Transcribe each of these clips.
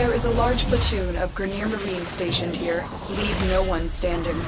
There is a large platoon of Grenier Marines stationed here. Leave no one standing.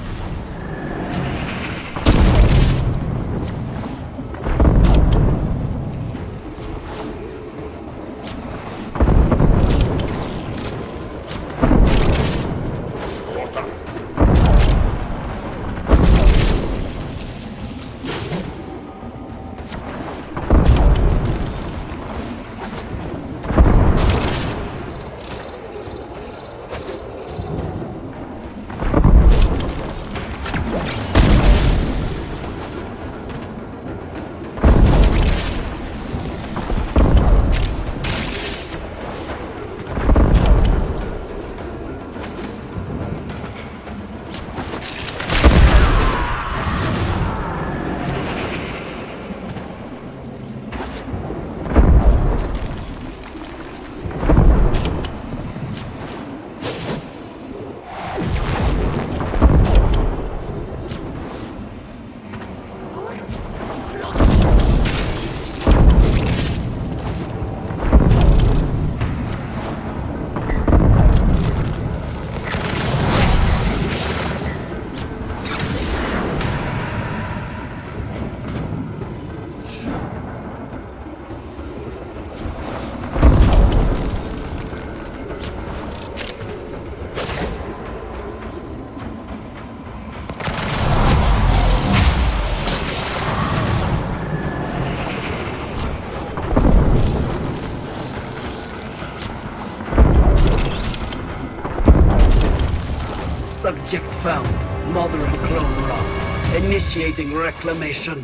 Subject found. Moderate clone rot. Initiating reclamation.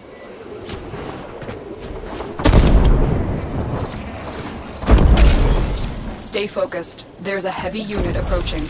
Stay focused. There's a heavy unit approaching.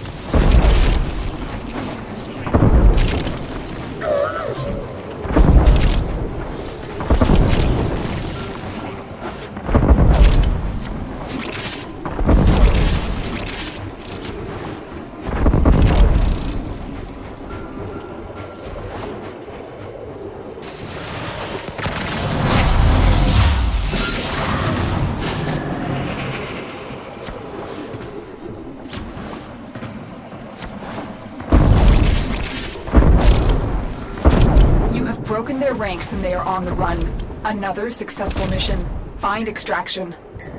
Broken their ranks and they are on the run. Another successful mission. Find extraction.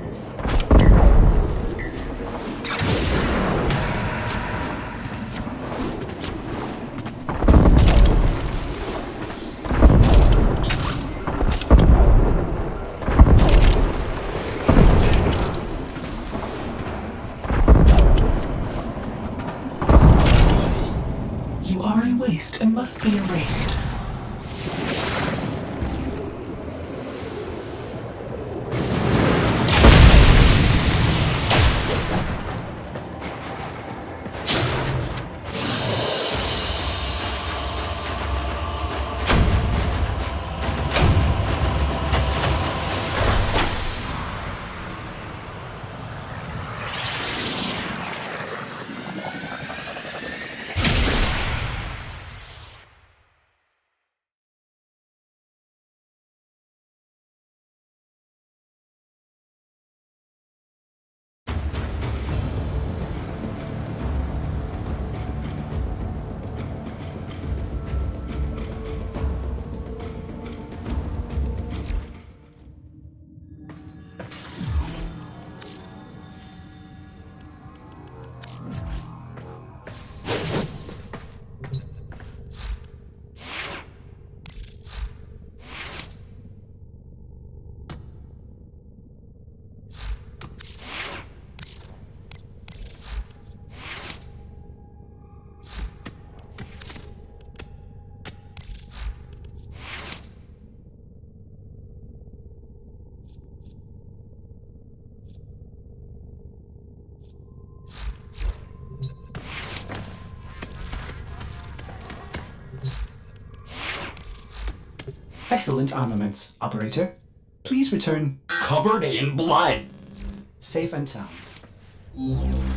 You are a waste and must be erased. Excellent armaments, operator. Please return Covered in blood. safe and sound.